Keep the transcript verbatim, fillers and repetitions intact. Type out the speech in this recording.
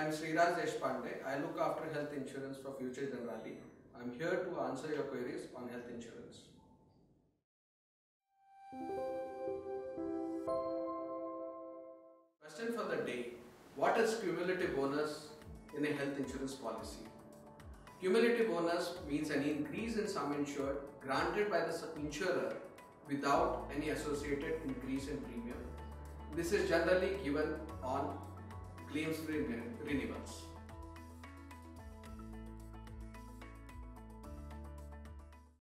am Sriraj Deshpande. I look after health insurance for Future Generali. I am here to answer your queries on health insurance. Question for the day. What is cumulative bonus in a health insurance policy? Cumulative bonus means an increase in sum insured granted by the insurer without any associated increase in premium. This is generally given on claims-free renewals.